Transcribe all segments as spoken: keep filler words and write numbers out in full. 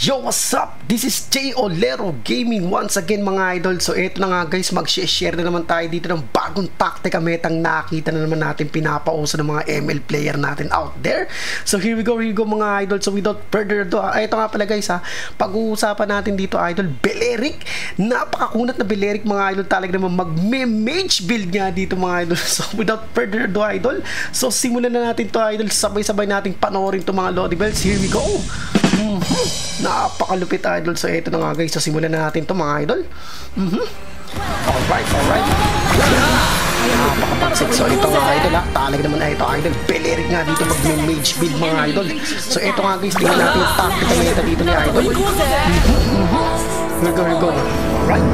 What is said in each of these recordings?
Yo, what's up? This is J Olero Gaming once again mga idol. So ito na nga guys, mag-share na naman tayo dito ng bagong taktika metang nakita na naman natin pinapauso ng mga M L player natin out there. So here we go, here we go mga idol. So without further ado, ah, ito nga pala guys ha, pag-uusapan natin dito idol, Belerik. Napakakunat na Belerik mga idol, talaga naman mag-mage build nga dito mga idol. So without further ado idol, so simulan na natin to idol, sabay-sabay nating panoorin to mga Lodi Bells. Here we go. Mm-hmm. Napakalupit idol. So ito na nga guys, so simulan na natin to mga idol. Mm-hmm. Alright, alright. Napakapagsik. So ito nga idol ha, talaga naman na ito idol, Belerik nga dito mag-mage build mga idol. So ito nga guys, tingnan natin yung tactical meta dito ni idol. Mm-hmm. Mm-hmm. Here we go, here we go. Alright.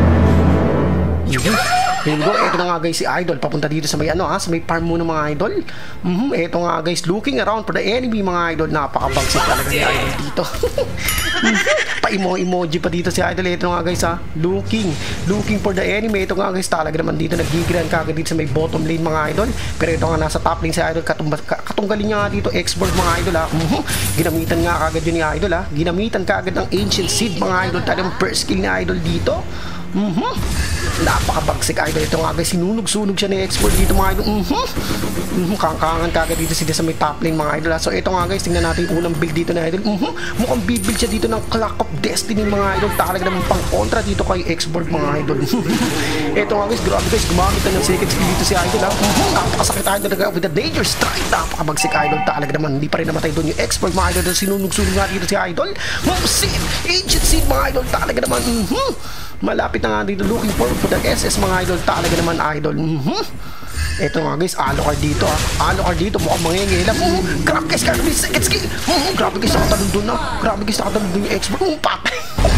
Mm-hmm. Here we go, eto na nga guys si idol, papunta dito sa may ano ha, sa may farm muna mga idol. Mm-hmm. Eto nga guys, looking around for the enemy mga idol, napakabagsik talaga ni idol dito. Pa-emo-emoji pa dito si idol, eto nga guys ha, looking, looking for the enemy. Eto nga guys, talaga naman dito, nagigran kagad dito sa may bottom lane mga idol. Pero ito nga nasa top lane si idol, katunggalin niya nga dito, export mga idol ha. Mm-hmm. Ginamitan nga kagad yun ni idol ha, ginamitan kagad ng ancient seed mga idol, talagang first skill ni idol dito. Mm-hmm. Napakabagsik idol. Ito nga guys, sinunog-sunog siya ni export dito mga idol. Mm-hmm. Mm-hmm. Kangkangan kagad dito sila sa may top lane mga idol ha. So ito nga guys, tingnan natin yung unang build dito na idol. Mm-hmm. Mukhang bibuild siya dito ng Clock of Destiny mga idol. Talaga naman pang kontra dito kay export mga idol. Ito nga guys, grabe guys, gumamit na ng second skill dito si idol ha. Mm-hmm. Napakasakit idol with the danger strike. Napakabagsik idol. Talaga naman, hindi pa rin namatay doon yung export mga idol. Sinunog-sunog nga dito si idol. Move seed, ancient seed mga idol. Talaga naman, mm-hmm. Malapit na nga dito, looking for for the S S mga idol. Talaga naman idol. Mm-hmm. Ito nga guys, Alucard dito ah. Alucard dito, mukhang mangingila. Mm-hmm. Grabe guys, grabe guys, second skill. Mm-hmm. Grabe guys, nakatalon doon na. Grabe guys, nakatalon doon yung expert. Mm-hmm. Patay.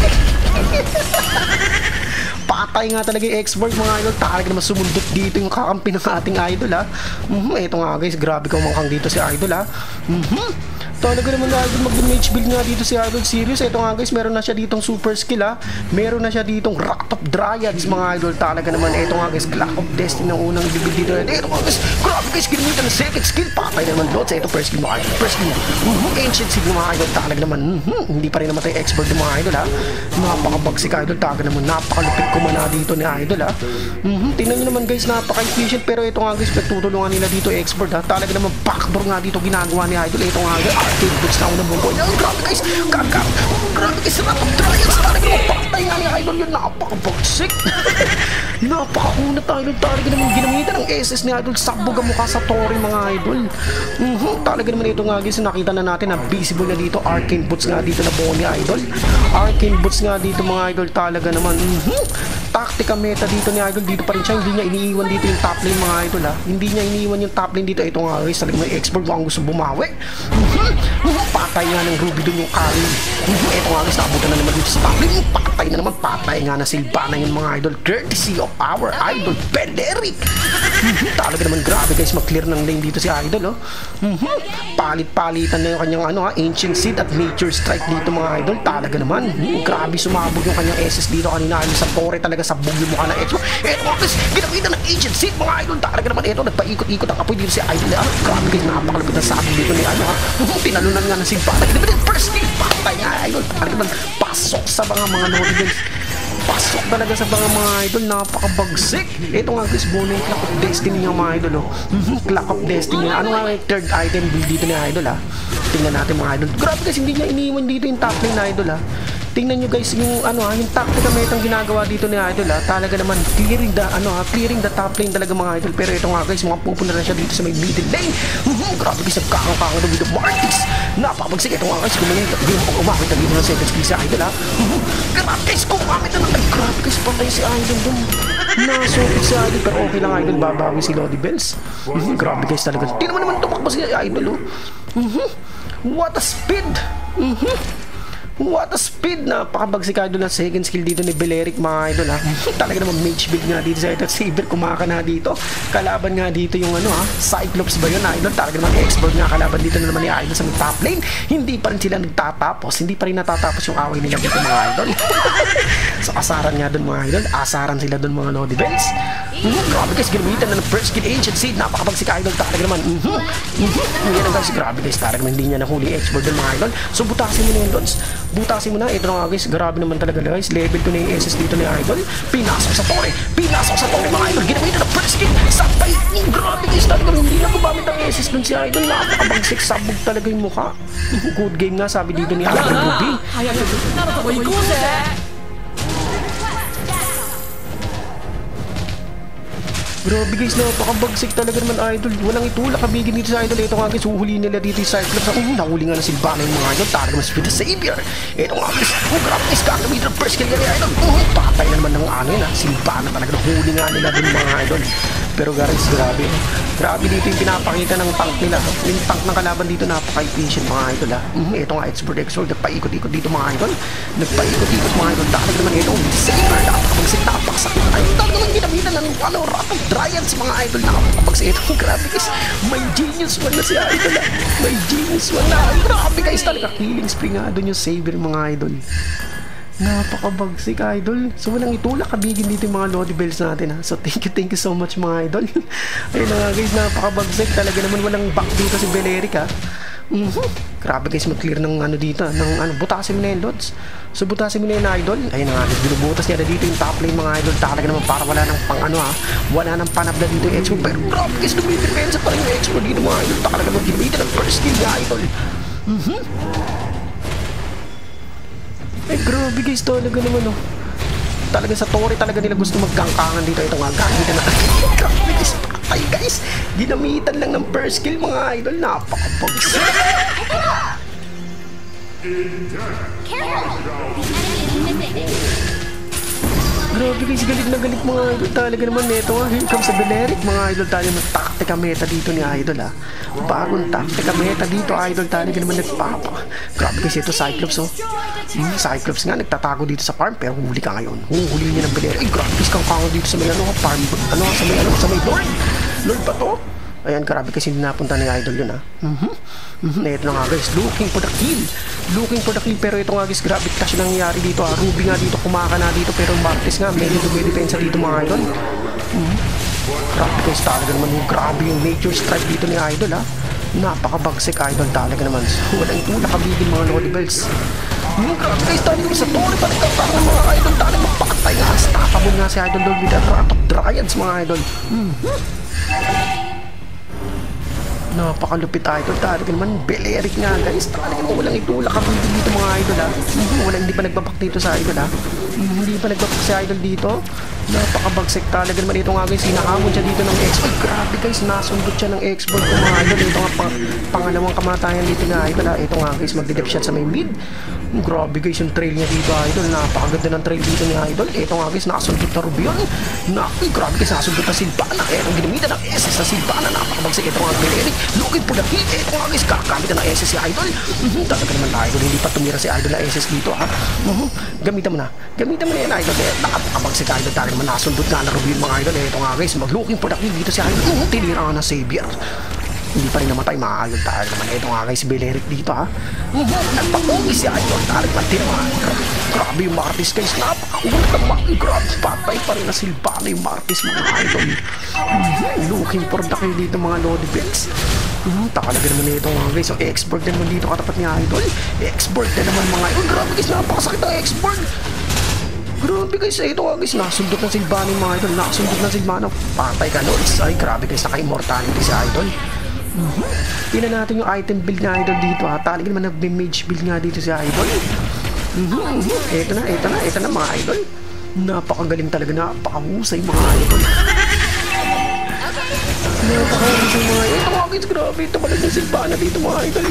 Patay nga talaga yung expert mga idol. Talaga naman sumundot dito yung kakampi ng ating idol ha. Mm-hmm. Ito nga guys, grabe kumanghang dito si idol ha. Mm-hmm. Talaga naman na idol, mag-mage build nga dito si idol serious. Ito nga guys, meron na siya ditong super skill ha. Meron na siya ditong Wrath of Dryads mga idol. Talaga naman, ito nga guys, Clock of Destiny ng unang build dito. Ito nga guys, grabe guys, ginamitan ng second skill. Patay naman Lord sa ito, first skill mga idol. First skill, mm-hmm. Ancient skill mga idol. Talaga naman, mm-hmm. Hindi pa rin namatay expert ng mga idol ha. Napakabagsik idol. Talaga naman, napakalupit kumana dito ni idol ha. Mm-hmm. Tingnan nyo naman guys, napaka-efficient. Pero ito nga guys, pagtutulungan nila dito expert ha. Talaga naman, backdoor nga dito ginagawa ni idol. Ito nga guys, arcade boots na unang bumboy. Oh, grabe guys, gagap. Grabe guys, Wrath of Dryads. Talaga naman, patay nga ni idol yun. Napakabagsik. Napakakunat idol. Talaga naman, ginamitan ng S S ni idol. Sabog ang mukha sa Tori mga idol. Mm-hmm. Talaga naman ito nga guys, nakita na natin na visible na dito. Arcane boots nga dito na buo ni idol. Arcane boots nga dito mga idol. Talaga naman, mm-hmm. Taktika meta dito ni idol. Dito pa rin siya, hindi niya iniiwan dito yung top lane mga idol ha. Hindi niya iniiwan yung top lane dito. Ito nga guys, talaga may expert mukhang gusto bumawi. Mm-hmm. Patay nga ng Ruby doon yung carry. Mm-hmm. Ito nga guys, nakabutan na naman dito sa top lane. Patay na naman, patay nga na Sylvana yung mga idol. Courtesy of our idol Belerik. Mm-hmm. Talaga naman, grabe guys, mag-clear ng lane dito si idol oh. Mm-hmm. Palit-palitan na yung kanyang ano ha, Ancient Seed at Nature Strike dito mga idol. Talaga naman, mm-hmm. Grabe sumabog yung kanyang S S dito kanina. Ano sa Tori talaga, sabog yung mukha ng expert. Eto mga guys, ginamitan ng Ancient Seed mga idol. Talaga naman ito, nagpaikot-ikot ang kapoy dito si idol ah. Grabe guys, napakalapit na sabog dito ni ano ha. Mm-hmm. Tinalunan nga ng Sylvana. Ginamitan yung first skill, patay nga idol. Talaga naman, pasok sa mga mga Lodi Bells. Pasok talaga sa mga mga idol, napakabagsik. Ito nga guys, bono yung Clock of Destiny niya mga idol oh. Mm-hmm. Clock of Destiny niya. Ano nga yung third item build dito ni idol ha. Tingnan natin mga idol. Grabe guys, hindi niya iniwan dito yung top lane na idol ha. Tingnan nyo guys yung ano ha, yung tactica metang ginagawa dito ni idol ha. Talaga naman clearing the ano ha, clearing the top lane talaga mga idol. Pero ito nga guys, mga pupunta na siya dito sa may middle lane. Mm-hmm. Grabe guys, nagkakang-kakang na with the Martis. Napapagsik. Ito nga guys, gumaling umamit na dito ng second skill si idol ha. Mm-hmm. Grabe guys, kumamit na lang. Ay grabe guys, patay si idol dun. Nasupit si idol, pero okay lang idol, babawi si Lodi Bells. Mm-hmm. Grabe guys talaga. Tingnan mo naman tumakbo si idol oh. Mm-hmm. What a speed. Mm-hmm. What a speed! Napakabagsik idol na second skill dito ni Belerik mga idol ha. Talaga naman mage build nga dito sa ito. Saber kumaka na dito. Kalaban nga dito yung ano ha, Cyclops ba yun idol? Talaga naman expert nga kalaban dito na naman ni idol sa top lane. Hindi pa rin sila nagtatapos. Hindi pa rin natatapos yung away nila dito mga idol. So asaran nga dun mga idol. Asaran sila dun mga Lodi Bells. Mm-hmm. Grabe guys, ginamitan na ng first skill Ancient Seed. Napakabagsik idol talaga naman. Mm-hmm. Mm-hmm. Yan guys, grabe guys, talaga naman hindi niya nahuli expert doon mga idol. So butasin mo na yun Lods. Butasin mo na. Ito na nga guys, grabe naman talaga guys. Level two na yung S S dito ni idol. Pinasok sa tore. Pinasok sa tore mga idol. Ginamitan na ng first skill. Sabay. Mm, grabe guys, talaga naman hindi na gumamit ang S S doon si idol. Napakabagsik, sabog talaga yung mukha. Good game nga sabi dito ni idol Ruby. Grabe guys, napakabagsik talaga naman idol. Walang itulak kabigin dito sa idol. Ito nga guys, huhuli nila dito yung Cyclops. Um, nahuli nga na Sylvana yung mga idol. Talaga mas with the savior. Ito nga guys, oh grabe guys, kakamitin ang first kill niya idol. Um, patay na naman ng ano yun ha. Sylvana talaga, nahuli nga nila dun mga idol. Pero guys, grabe. Grabe dito yung pinapakita ng tank nila. Yung tank ng kalaban dito, napaka-efficient mga idol ha. Um, ito nga, expert expert. Nagpaikot-ikot dito mga idol. Nagpaikot-ikot mga idol. Talaga naman ito, savior. Napakabagsik, napakasakit. Ay, talaga naman ginamitan ng ano, rapid Dryads mga idol. Nakapagpagsa ito. Grabe guys, may genius one na si idol ha. May genius one na. Grabe guys, talaga killing spree nga doon yung savior mga idol. Napakabagsik idol. So walang itulak kabigin dito yung mga Lodi Bells natin ha. So thank you, thank you so much mga idol. Ayun na nga guys, napakabagsik. Talaga naman walang back dito si Beleric ha. Mm-hmm. Grabe guys, mag-clear ng ano dito ng ano, butasin mo na yun Lods. So butasin mo na yun idol. Ayun na nga guys, binubutas niya na dito yung top lane mga idol. Talaga naman para wala nang pang ano ha. Wala nang panabla dito yung Expo. Pero grabe guys, dumidepensa pa rin yung Expo dito mga idol. Talaga naman ginamita ng first skill niya idol. Mhm. Eh grabe guys, talaga naman oh. Talaga sa Tori talaga nila gusto maggangkangan dito. Ito nga, gamitan na. Grabe guys, patay guys. Ginamitan lang ng first skill mga idol. Napakabagsik. Grabe guys, galit na galit mga idol. Talaga naman neto nga. Here comes the Beleric mga idol. Talaga naman taktika meta dito ni idol ha. Bagong taktika meta dito idol. Talaga naman nagpapa. Grabe guys, ito Cyclops oh. Hmm, Cyclops nga nagtatago dito sa farm. Pero huli ka ngayon. Huli niya ng Beleric. Ay grabe guys, kang kango dito sa may ano farm. Ano sa may ano sa may Lord. Lord ba to? Ayan, grabe kasi hindi napunta ni idol yun ha. Mhm. Mm-hmm. Ito na nga guys, looking for the kill. Looking for the kill, pero ito nga guys, grabe clash na nangyayari dito ha. Ruby nga dito, kumaka na dito, pero Martis nga, medyo dumidepensa dito mga idol. Mm-hmm. Grabe guys, talaga naman yung grabe yung nature strike dito ni idol ha. Napakabagsik idol talaga naman. So, walang itulak kabigin mga Lodi Bells. Hmm, grabe guys, talaga naman sa Tori, balik ka pa mga idol, talaga magpakatay nga. Stopable nga si idol Lord with the Rat of Dryads mga idol. Mm-hmm. Napakalupit idol. Talaga naman Beleric nga guys. Talaga naman walang itulak kabigin dito mga idol ha. Mm-hmm. Walang hindi pa nagbabak dito sa idol ha. Mm-hmm. Hindi pa nagbabak si idol dito. Napakabagsik talaga naman. Ito nga guys, hinahamon siya dito ng export. Grabe guys, nasundot siya ng export ng mga idol. Ito nga pang, pangalawang kamatayan dito nga idol ha. Ito nga guys, magdidep shot sa may mid. Grabe guys, yung trail niya dito idol. Napakaganda ng trail dito ni idol. Ito nga guys, nasundot na Rubion. Na, grabe guys, nasundot na Sylvana. Ito ginamitan ng S S na Sylvana. Napakabagsik. Ito nga Beleric. Looking for the kill. Ito nga guys, kakamitan ng S S si idol. Mm-hmm. Talaga naman idol, hindi pa tumira si idol na S S dito ha. Mm-hmm. Gamitan mo na. Gamitan mo na yan idol. Eh, nakapakabagsik idol. Talaga naman nasundot nga na Rubion mga idol. Ito nga guys, mag-looking for the kill dito si idol. Mm-hmm. Tinira nga na Savior. Hindi pa rin namatay mga idol. Talaga naman ito nga guys, Beleric dito ha. Mm-hmm. Nagpapogi si idol. Talaga naman tinamaan. Grabe yung Martis guys. Napakakulat ng mga grabe. Patay pa rin na Sylvana yung Martis mga idol. Mm-hmm. Looking for the kill dito mga Lodi Bells. Hmm, talaga naman ito mga guys. So, export na naman dito katapat ni idol. Export na naman mga idol. Grabe guys, napakasakit ang export. Grabe guys, ito nga guys. Nasundot na Sylvana yung mga idol. Nasundot na Sylvana. Patay ka Lords. Ay, grabe guys. Naka-immortality si idol. Mm-hmm. Tingnan natin yung item build na idol dito ha. Talaga naman nag-mage build nga dito si idol. Mm-hmm. Ito na, ito na, ito na mga idol. Napakagaling talaga. Napakahusay mga idol. Napakahusay mga idol. Ito mga guys, grabe. Ito pala yung Sylvana dito mga idol.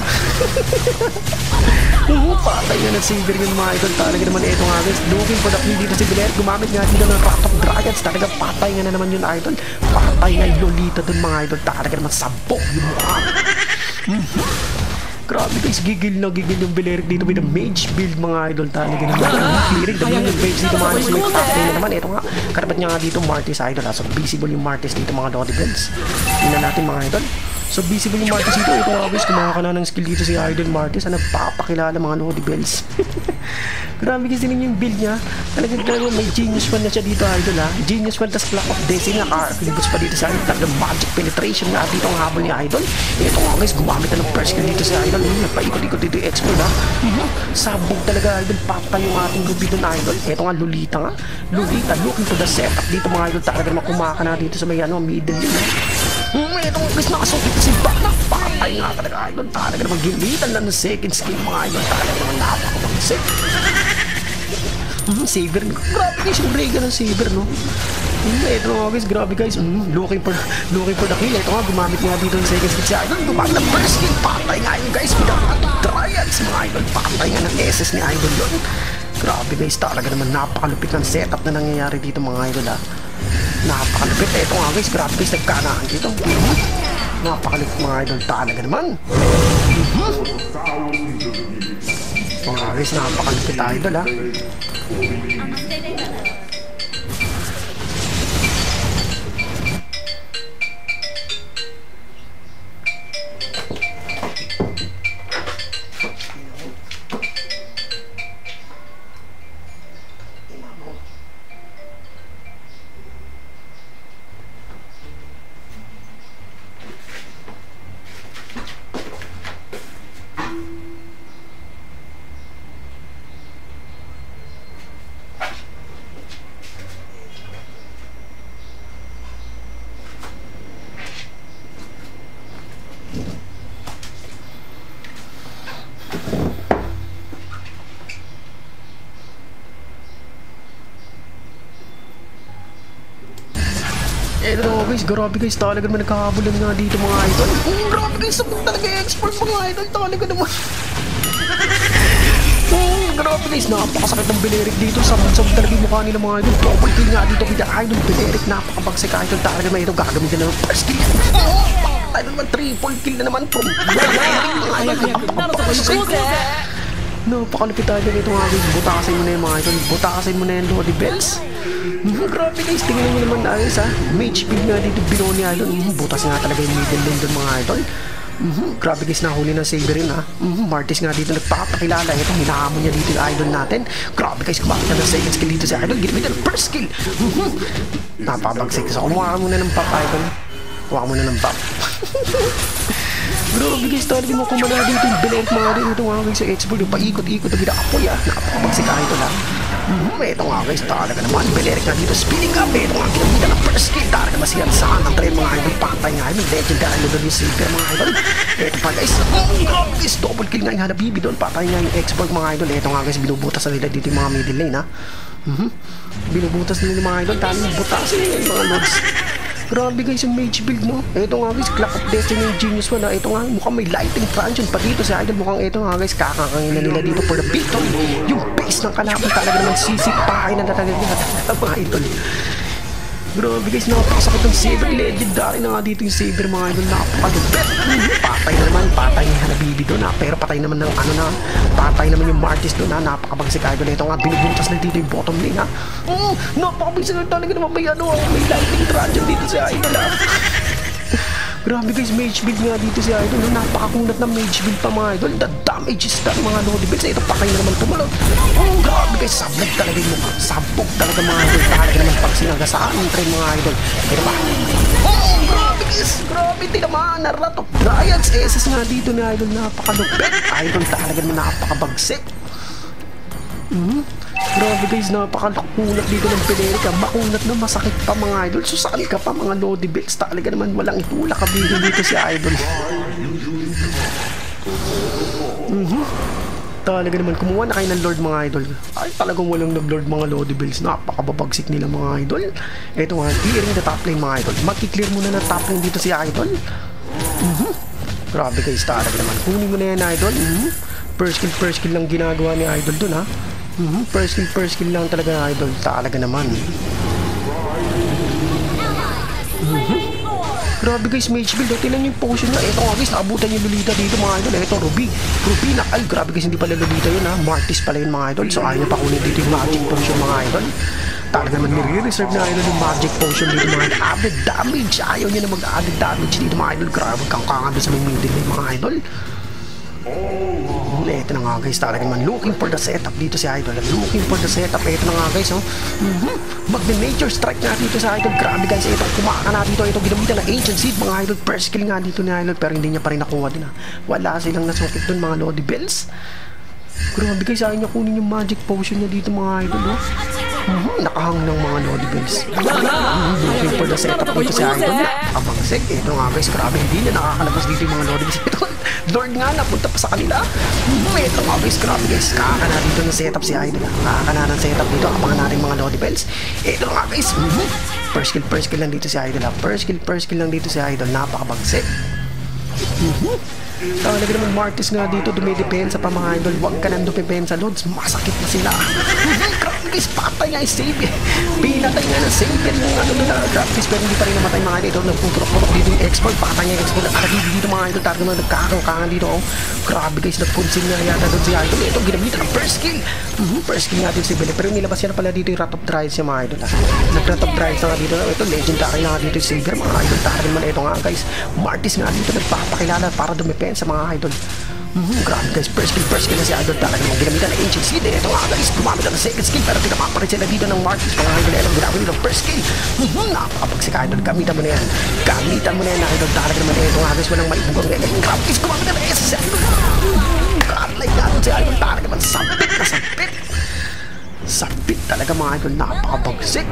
Oo, patay nga ng Savior yung mga idol. Talaga naman ito nga guys. Looking for the kill dito si Beleric. Gumamit nga dito ng Rat of Dryads. Talaga patay nga na naman yung idol. Patay nga yung Lolita dun mga idol. Talaga naman sabok yung mukha. Mm-hmm. Grabe guys, gigil na gigil yung Beleric dito with the mage build mga idol. Talaga naman clearing the minion waves dito mga idol. May top lane na naman. Ito nga, karapat niya nga dito Martis idol. So visible yung Martis dito mga Lodi Bells. Tingnan natin mga idol. So visible yung Martis dito. Ito nga guys, kumaha ka na ng skill dito si Idol Martis na nagpapakilala mga Lodi Bells. Grabe kasi din yung build niya. Talagang talaga may genius fan na siya dito Idol ha. Genius fan tas Clock of Destiny na ka-activates pa dito sa Idol. Talagang magic penetration nga dito ang habol ni Idol. Ito nga guys, gumamit na ng first skill dito si Idol. Nagpaikot-ikot dito yung expert ha. Sabog talaga Idol. Patay yung ating Ruby doon Idol. Ito nga Lolita nga. Lolita looking to the setup dito mga Idol. Talaga makumaka na dito sa may ano, middle lane. Hmm, ito nga guys, nakasukit si Bana. Patay nga talaga Idol. Talaga naman gilitan lang ng second skill mga Idol. Talaga naman napakabangsit. Hmm, Saber. Grabe guys yung Regan ng Saber no. Hmm, ito nga guys, grabe guys. Hmm, looking for looking for the kill. Ito nga, gumamit nga dito ng second skill si Idol. Gumamit ng first skill. Patay nga yun guys. Trials mga Idol. Patay nga ng S S ni Idol yun. Grabe guys, talaga naman napakalupit ng setup na nangyayari dito mga Idol ha. Napakalupit. Ito nga guys, grabe guys, nagkanaan dito. Hmm, napakalupit mga Idol. Talaga naman. Hmm. Mga guys, napakalupit Idol ha. Eh no guys, grabe guys, talaga naman nagkakabulan nga dito mga Idol. Oh, grabe guys, sabog talaga export mga Idol, talaga naman. Oh, grabe guys, napakasakit ng Belerik dito, sabog-sabog talaga yung mukha nila mga Idol. Double kill nga dito kita Idol, Belerik, napakabagsik Idol, talaga naman ito, gagamitin na ng first kill. Oh, Idol naman, triple kill na naman from Belerik mga Idol, napakabagsik. Napakalupit tayo dito mga guys, butakasin mo na yung mga Idol, butakasin mo na yung Lodi Bells. Mm, grabe guys, tingnan nyo naman ayos ha. Mage build nga dito binaw ni Idol. Mm, butas nga talaga yung middle lane doon mga Idol. Mm, grabe guys, nahuli ng Saber rin ha. Mm, Martis nga dito nagpapakilala. Ito, hinahamon niya dito yung Idol natin. Grabe guys, kumakit na ng second skill dito si Idol. Ginamit na first skill. Mm, napabagsik. So kumuha muna ng pop Idol. Kuha muna ng pop. Grabe guys, talaga mo kumana dito yung Belerik mga rin. Ito nga guys, sa export yung paikot-ikot na binakapoy ha. Napakabagsik Idol ha. Mm, ito nga guys, talaga naman Belerik na dito spinning up. Ito nga ginamit ng first skill. Talaga masiyan saan ang train mga Idol. Patay nga yun, legendary na doon yung Saber mga Idol. Ito pa guys, oh grabe guys, double kill nga yung Hanabibi doon. Patay nga yung export mga Idol. Ito nga guys, binubutas na nila dito yung mga middle lane ha. Mm-hmm. Binubutas nila yung mga Idol. Taling butasin nila yung mga Lords. Grabe guys yung mage build no. Ito nga guys, Clock of Destiny yung genius one ha. Ito nga, mukhang may lighting function pa dito sa Idol. Mukhang ito nga guys, kakakangin na nila dito for the victory. Yung base ng kalaban talaga naman sisipahin na talaga nila mga Idol. Grabe guys, napakasakit ng Saber. Legendary na nga dito yung Saber mga Idol. Napakagabet. Patay na naman, patay yung Hanabibi doon ha. Pero patay naman ng ano na, patay naman yung Martis doon ha. Napakabagsik Idol. Ito nga, binubuntas na dito yung bottom lane ha. Mm, napakabagsik na talaga naman may ano, may lightning trajan dito si Idol ha. Grabe guys, mage build nga dito si Idol. Napakakunat na mage build pa mga Idol. The damage is done mga Lodi Bells. Ito patay na naman tumalon. Oh, grabe guys, sabog talaga yung mukha. Sabog talaga mga Idol. Talaga naman pag sinagasaan yung train mga Idol. Pero ba? Oh, grabe guys. Grabe din naman. Rat of Dryads. S S nga dito ni Idol. Napakalupit. Idol talaga naman napakabagsik. Hmm. Grabe guys, napakakunat dito ng Belerik. Makunat na masakit pa mga Idol. Susaan ka pa mga Lodi Bells. Talaga naman walang itulak kabihin dito si Idol. Mm-hmm. Talaga naman kumuha na kayo ng Lord mga Idol. Ay talagang walang nag-Lord mga Lodi Bells. Napakababagsik nila mga Idol. Ito nga, clearing the top lane mga Idol. Magki-clear muna ng top lane dito si Idol. Mm-hmm. Grabe guys, talaga naman. Kunin mo na yan Idol. Mm-hmm. First kill, first kill lang ginagawa ni Idol dun ha. Mm-hmm. First kill, first kill lang talaga na Idol. Talaga naman. Mm-hmm. Grabe guys, mage build. Tingnan yung potion na. Ito nga guys, naabutan yung Lolita dito mga Idol. Ito, Ruby. Ruby na. Ay, grabe guys, hindi pala Lolita yun ha. Martis pala yun mga Idol. So ayaw pa kunin dito yung magic potion mga Idol. Talaga naman nire-reserve na idol yung magic potion dito mga idol. Added damage. Ayaw niya na mag-added damage dito mga idol. Grabe kang kanga doon sa may middle lane mga idol. Hmm, eto na nga guys, talaga naman looking for the setup dito si idol. Looking for the setup. Eto na nga guys, oh. Mm-hmm. Mag-nature strike nga dito sa idol. Grabe guys, ito kumaka na dito. Ito ginamitan na ancient seed mga idol. First kill nga dito ni idol, pero hindi niya pa rin nakuha din ha. Wala silang nasungkit doon mga Lodi Bells. Grabe guys, ayaw niya kunin yung magic potion niya dito mga idol, oh. Mm-hmm. Nakahang ng mga Lodi Bells. Mm-hmm. Looking for the setup dito si idol. Abangsek, ito nga guys, grabe hindi niya nakakalabas dito yung mga Lodi Bells. Ito Lord nga, napunta pa sa kanila. Hmm, ito nga guys, grabe guys. Kaka na dito ng setup si Idol. Kaka na ng setup dito. Abangan natin mga Lodi Bells. Ito nga guys. Hmm, first kill, first kill lang dito si Idol. First kill, first kill lang dito si Idol. Napakabagsik. Hmm. Talaga naman Martis nga dito, dumidepensa pa mga idol. Huwag ka nang dumidepensa, Lods. Masakit na sila. Grabe guys, patay nga yung Savior. Pinatay nga ng Savior yung ano nila. Gratis, pero hindi pa rin namatay mga idol. Nagputurok-turok dito yung export. Patay nga yung export. Aragin dito mga idol. Talaga naman nagkakakangan dito. Oh. Grabe guys, nagpunsin nga yata doon si idol. Ito, ginamitan ng first kill. Mm-hmm, first kill nga dito si Bele. Pero nilabas yan pala dito yung Rat of Dryas yung mga idol. Nag-Rat of Dryas na nga dito. Ito, legendary na nga dito yung Savior mga idol. Talaga naman ito nga guys. Martis nga dito nagpapakilala para dumipensa sa mga idol. Mm-hmm, grabe guys, first kill, first kill na si idol. Talaga namang ginamitan ng ancient seed. Ito nga guys, gumamit ng second skill pero tinapa pa rin sila dito ng Marcus. Mga idol, ito ginamit nila ng first kill. Mm-hmm, napakapagsik idol, gamitan mo na yan. Gamitan mo na yan idol. Talaga naman ito nga guys, walang maibugang galing. Grabe guys, gumamit ng S S idol. God-like na si idol. Talaga naman sabit na sabit. Sabit talaga mga idol, napakabagsik.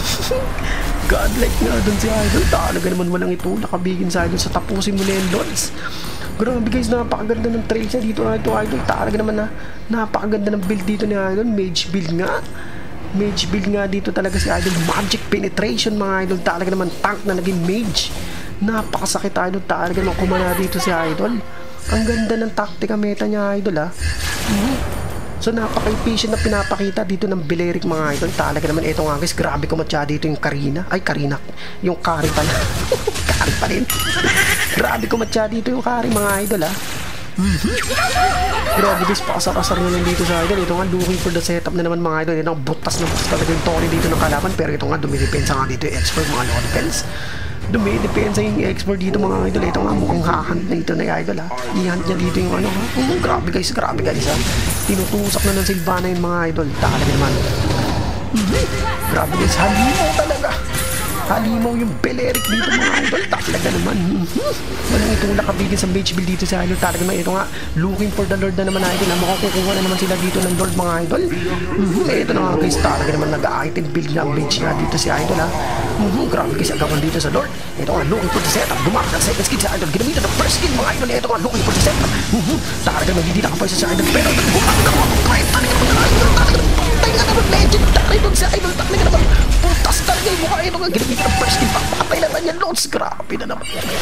God-like nga dun si idol. Talaga naman walang ito nakabigin sa idol. Sa tapusin mo na yan, Lods. Grabe guys, napakaganda ng trails niya dito ito idol. Talaga naman na napakaganda ng build dito ni idol. Mage build nga. Mage build nga dito talaga si idol. Magic penetration mga idol. Talaga naman tank na naging mage. Napakasakit idol. Talaga naman kumana dito si idol. Ang ganda ng taktika meta niya idol ha. Mm-hmm. So napaka-efficient na pinapakita dito ng Belerik mga idol. Talaga naman ito nga guys, grabe kumatya dito yung Karina. Ay Karina, yung Kari pala. Kari pa rin. Grabe kumatya dito yung Kari mga idol ha. Mm-hmm. Grabe guys, pakasar-asar na lang dito sa idol. Ito nga looking for the setup na naman mga idol. Ito nga butas na butas talaga yung Tony dito ng kalaban. Pero ito nga dumidepensa nga dito yung expert mga Lord Bells. Dumidepensa yung expert dito mga idol. Ito nga mukhang hahunt na ito na yung idol ha. I-hunt niya dito yung ano ha. Mm, grabe guys, grabe guys ha. Tinutusak na ng Sylvana yung mga idol. Talaga naman. Mm-hmm. Grabe guys, halimaw talaga. Halimaw yung Belerik dito mga idol. Talaga naman. Mm-hmm. Walang itong nakabigin sa mage build dito sa idol. Talaga naman ito nga. Looking for the Lord na naman idol. Makukukuha na naman sila dito ng Lord mga idol. Mm-hmm. Ito na nga guys. Talaga naman nag-item build na mage nga dito si idol ha. Mm-hmm. Grabe guys, agawan dito sa Lord. Ito nga looking for the setup. Gumamit ng second skill sa idol. Ginamitan ng first skill mga idol. Ito nga looking for the setup. Mm-hmm. Talaga naman hindi nakapaysa sa idol. Pero gumamit ako. Talaga naman putay nga naman legendary doon sa idol. Talaga naman putas talaga yung mukha. Ito nga ginamitan ng first skill. Papatay naman yan Lods. Grabe na naman yan.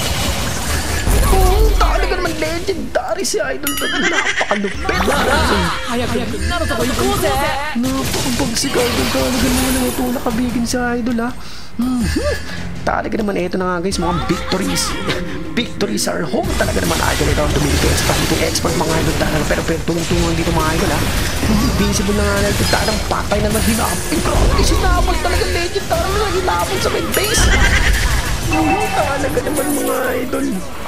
Oh, talaga naman legendary si idol. Napakalupit. Napakabagsik idol. Talaga naman ang ito nakabigin sa idol ha. Mm-hmm. Talaga naman ito na nga guys, mga victories. Victories are home. Talaga naman idol ito. Dumidepends pa dito expert mga idol talaga. Pero pero tungtungan dito mga idol ha. Invisible na nga idol. Talagang patay naman hinapin. Grabe sinabol talaga legendary na hinapin sa main base. Mm-hmm. Talaga naman mga idol.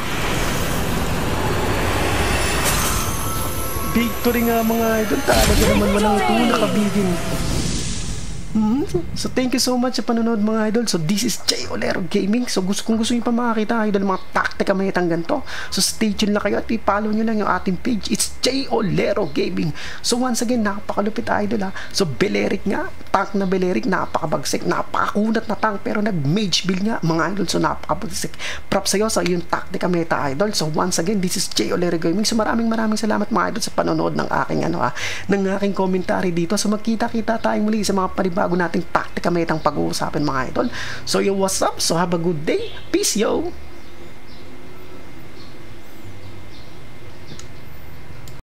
Victory nga mga idol. Talaga naman walang ito nakabigin. Mm-hmm. So thank you so much sa panonood mga idol. So this is Jay Olero Gaming. So gusto, kung gusto nyo pa makakita idol mga taktika mayatang ganito, so stay tuned lang kayo at i-follow nyo lang yung ating page. It's Jay Olero Gaming. So once again, napakalupit idol ha. So Belerik nga, tank na Belerik, napakabagsik, napakakunat na tank pero nag-mage build nga mga idol. So napakabagsik. Props sa'yo sa yung taktika meta idol. So once again, this is Jay Olero Gaming. So maraming maraming salamat mga idol sa panonood ng aking ano ha, ng aking commentary dito. So magkita-kita tayo muli sa mga panibagong bago nating taktika metang pag-uusapin mga idol. So yo, what's up? So have a good day. Peace yo!